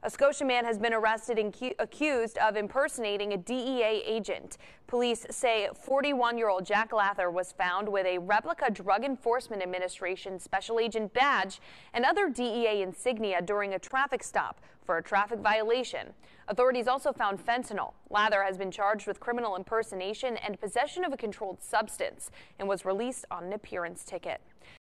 A Scotia man has been arrested and accused of impersonating a DEA agent. Police say 41-year-old Jack Lather was found with a replica Drug Enforcement Administration Special Agent badge and other DEA insignia during a traffic stop for a traffic violation. Authorities also found fentanyl. Lather has been charged with criminal impersonation and possession of a controlled substance and was released on an appearance ticket.